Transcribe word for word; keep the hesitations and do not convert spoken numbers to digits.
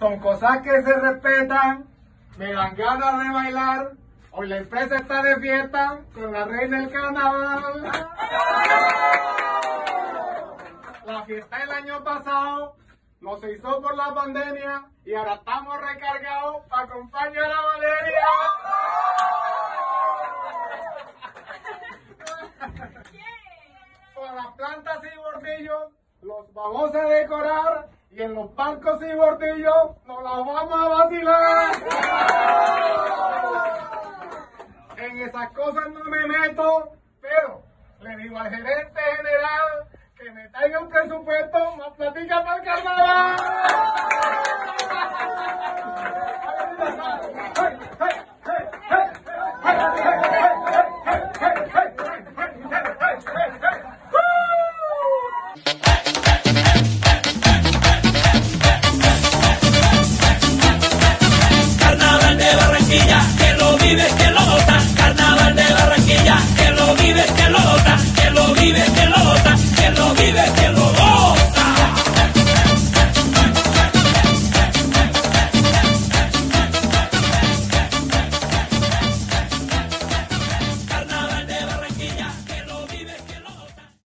Son cosas que se respetan, me dan ganas de bailar. Hoy la empresa está de fiesta con la reina del carnaval. La fiesta del año pasado no se hizo por la pandemia y ahora estamos recargados para acompañar a Valeria. Con las plantas y bordillos los vamos a decorar y en los bancos y bordillos nos las vamos a vacilar. En esas cosas no me meto, pero le digo al gerente general que me traiga un presupuesto más platica para el carnaval.